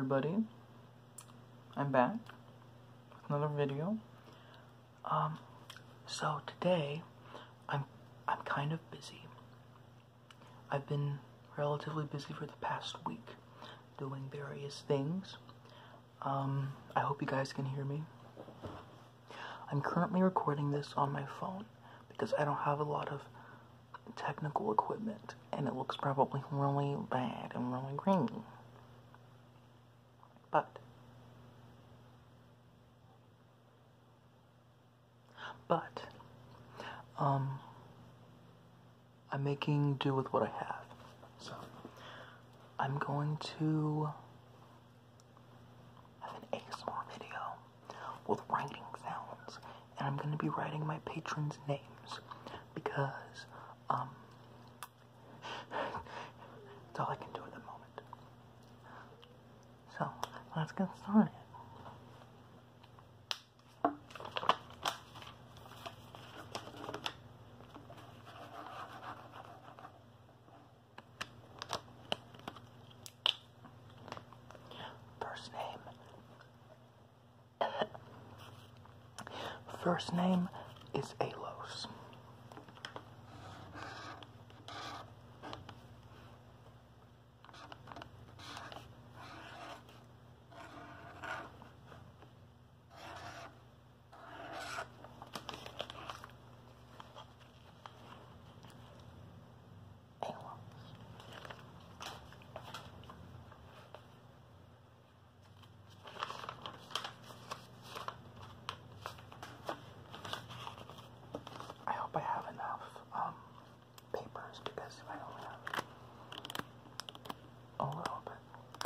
everybody, I'm back with another video. So today I'm kind of busy. I've been relatively busy for the past week doing various things. I hope you guys can hear me. I'm currently recording this on my phone because I don't have a lot of technical equipment and it looks probably really bad and really grainy. But I'm making do with what I have. So I'm going to have an ASMR video with writing sounds, and I'm going to be writing my patrons' names because that's all I can do at the moment. So let's get started. First name is Alos. I have enough papers because I only have a little bit.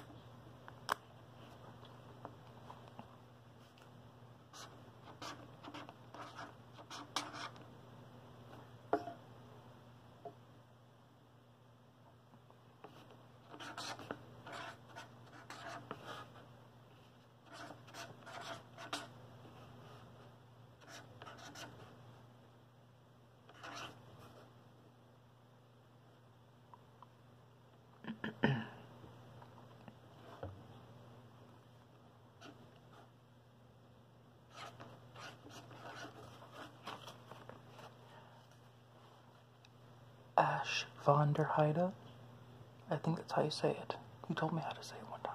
Ash von der Heide. I think that's how you say it. You told me how to say it one time.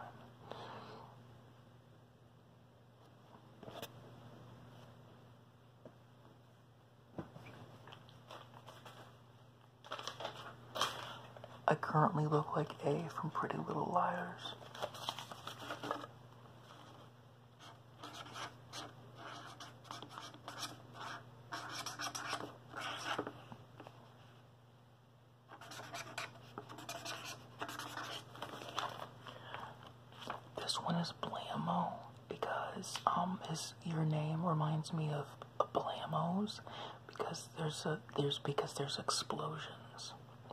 I currently look like A from Pretty Little Liars. This one is Blammo because his ear name reminds me of Blamos because there's explosions.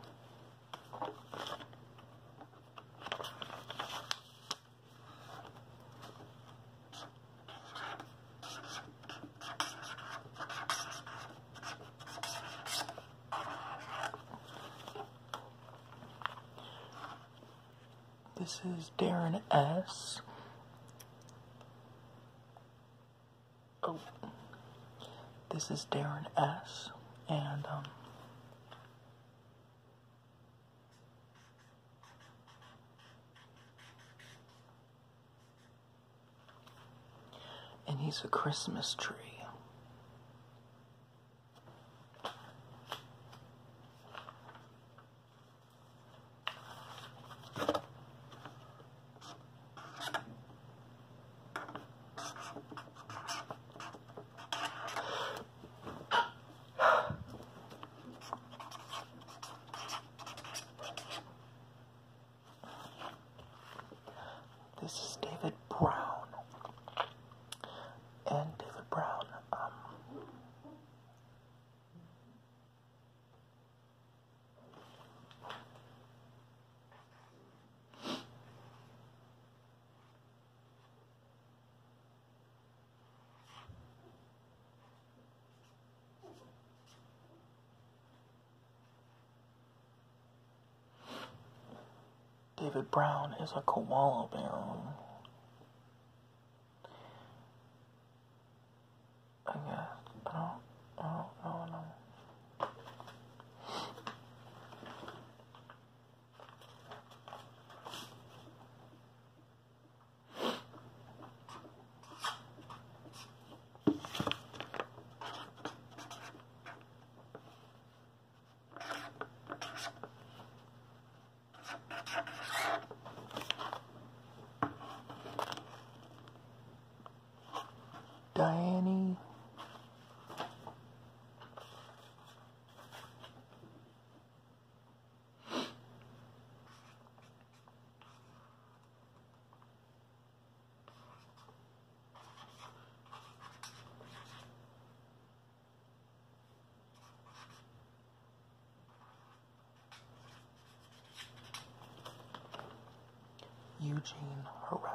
This is Darren S. Oh, this is Darren S. And he's a Christmas tree. This is David Brown. And David Brown, David Brown is a koala bear. Oh, no, no. Diane. Eugene Hareffer.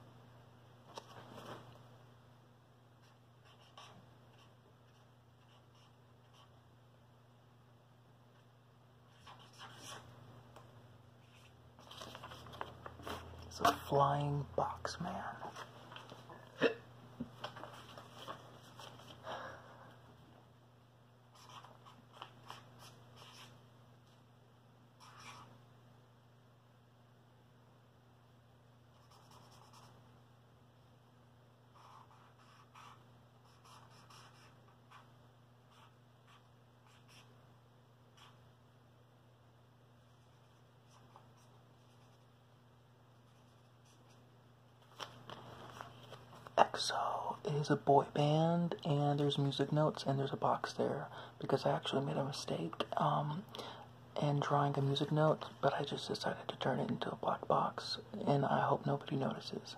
It's a flying box man. EXO is a boy band, and there's music notes, and there's a box there, because I actually made a mistake in drawing a music note, but I just decided to turn it into a black box, and I hope nobody notices.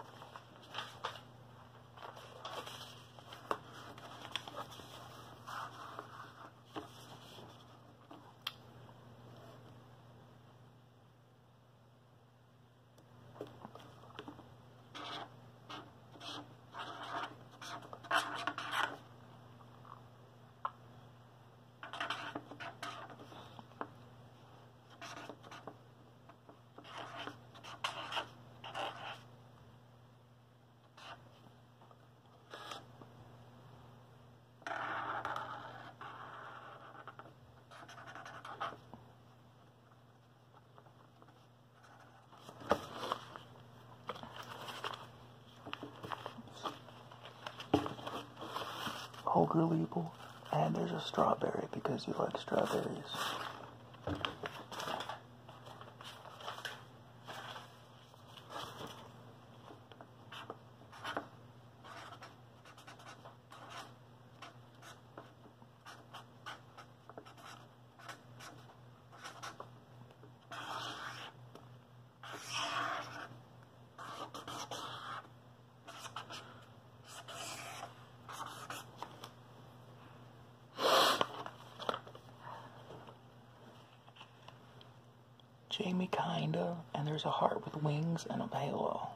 Ogre label, and there's a strawberry because you like strawberries. Jamie kinda, and there's a heart with wings and a halo.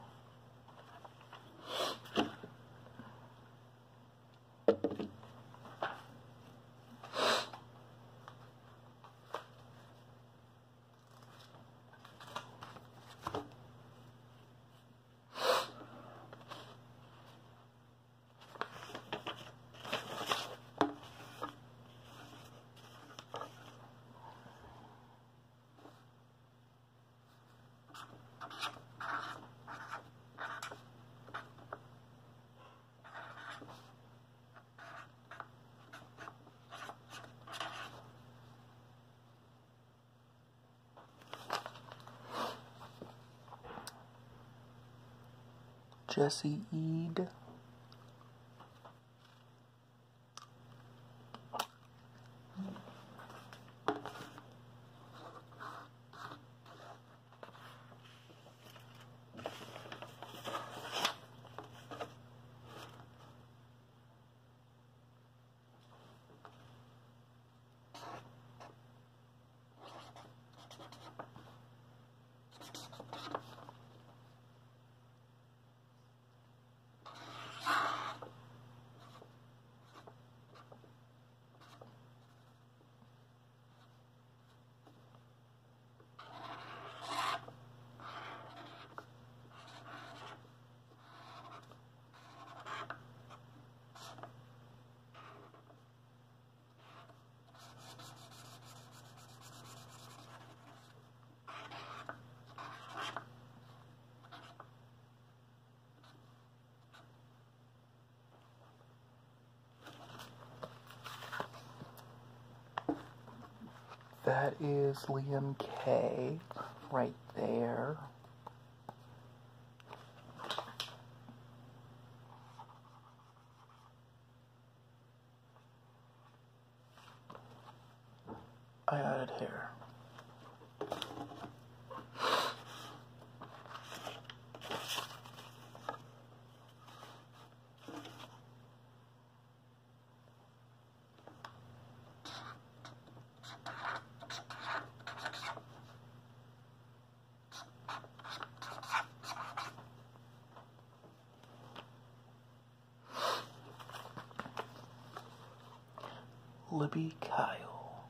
Jesse Eid. That is Liam K. right there. I added hair. Libby Kyle.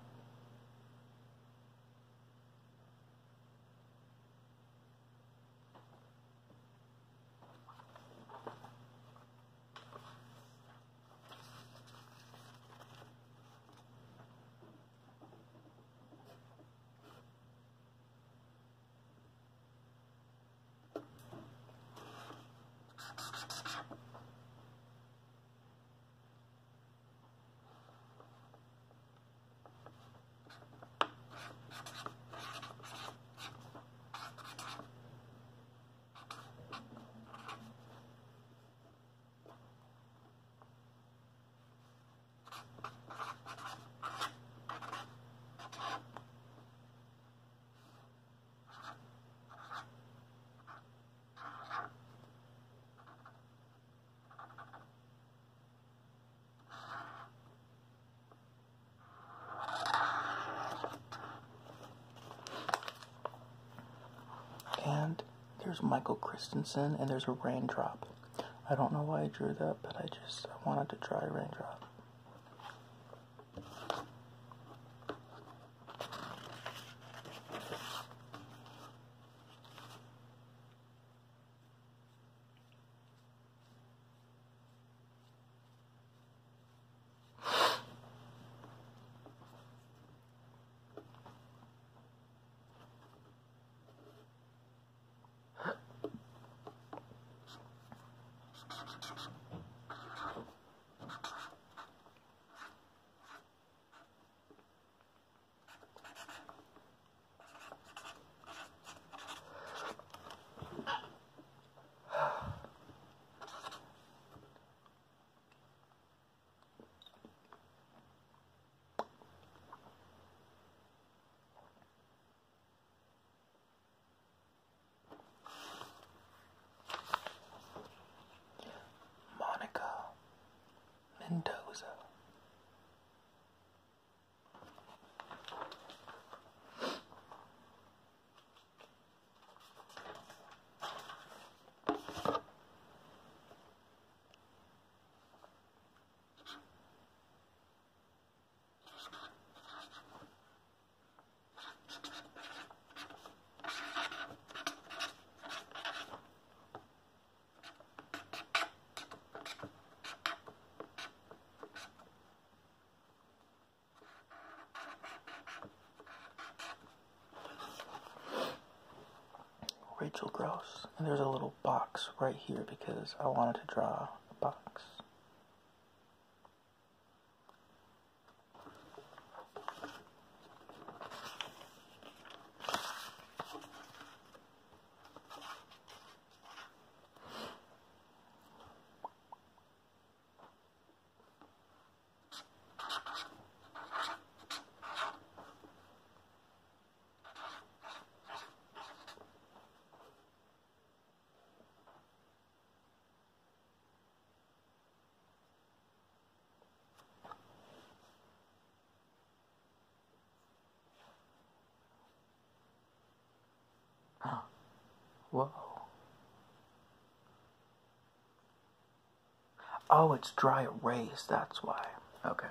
And there's Michael Christensen, and there's a raindrop. I don't know why I drew that, but I wanted to draw a raindrop. Mendoza. Rachel Gross. And there's a little box right here because I wanted to draw a box. Whoa. Oh, it's dry erase, that's why. Okay.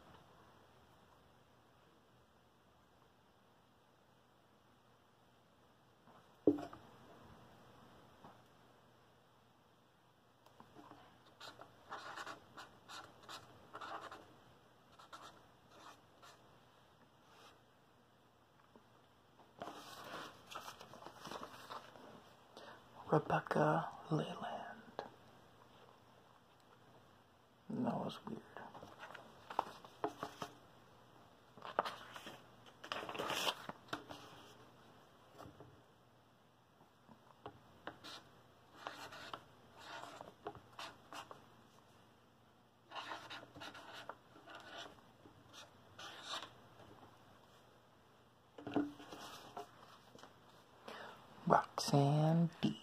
Rebecca Leyland. That was weird. Roxanne B.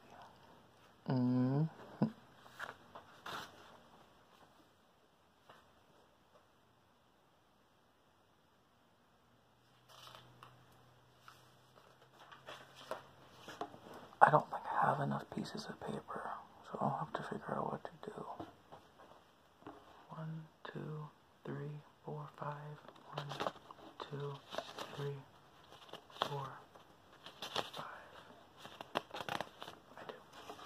I don't think I have enough pieces of paper, so I'll have to figure out what to do. 1, 2, 3, 4, 5. 1, 2, 3, 4, 5. I do.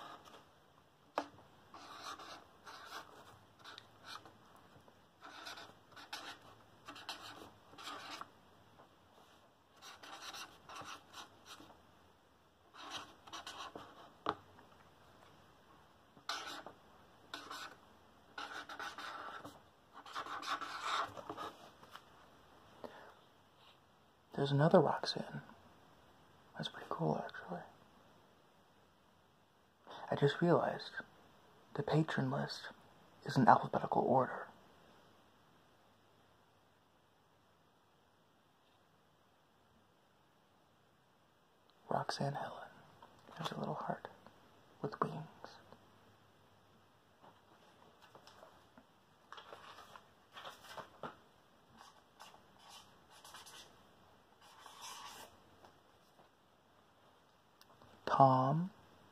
There's another Roxanne. That's pretty cool, actually. I just realized the patron list is in alphabetical order. Roxanne Helen. There's a little heart with wings. Tom.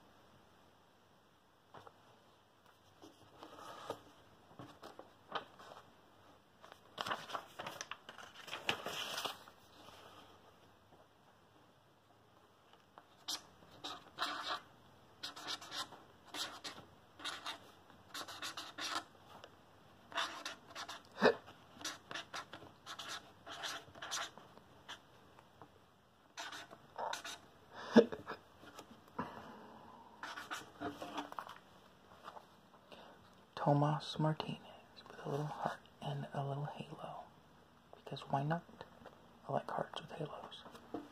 Tomas Martinez with a little heart and a little halo. Because why not? I like hearts with halos.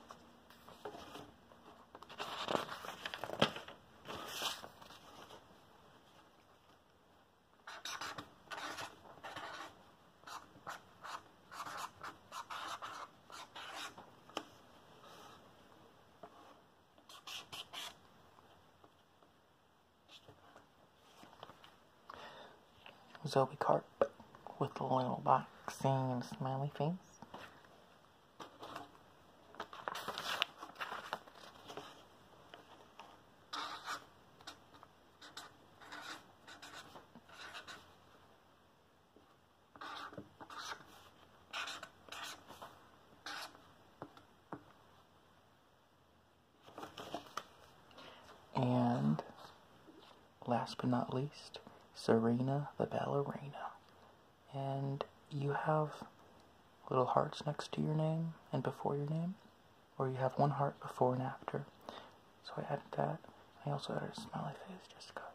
Zoe Carp with a little boxing and smiley face. And last but not least, Serena the ballerina. And you have little hearts next to your name and before your name, or you have one heart before and after. So I added that. I also added a smiley face just because.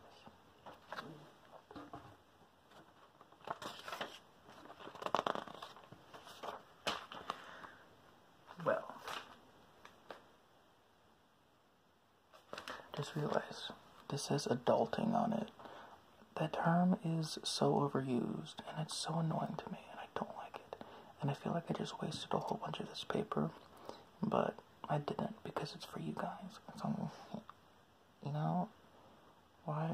Well, just realized this says adulting on it. That term is so overused, and it's so annoying to me, and I don't like it. And I feel like I just wasted a whole bunch of this paper, but I didn't, because it's for you guys. So, you know, why?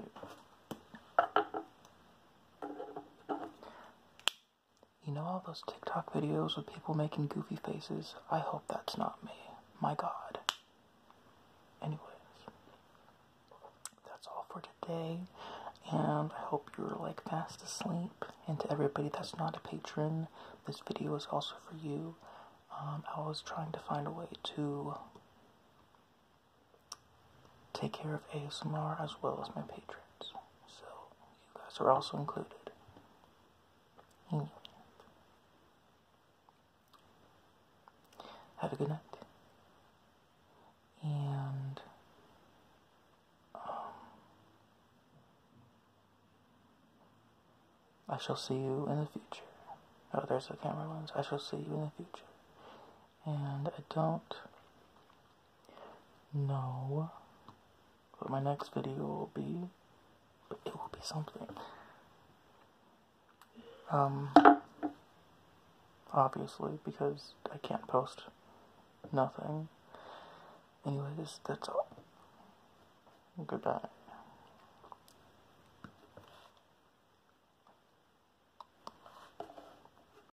You know all those TikTok videos with people making goofy faces? I hope that's not me. My God. Anyways, that's all for today. And I hope you're like fast asleep. And to everybody that's not a patron, this video is also for you. I was trying to find a way to take care of ASMR as well as my patrons. So you guys are also included. Have a good night. And I shall see you in the future. Oh, there's the camera lens. I shall see you in the future. And I don't know what my next video will be, but it will be something. Obviously, because I can't post nothing. Anyways, that's all. Goodbye.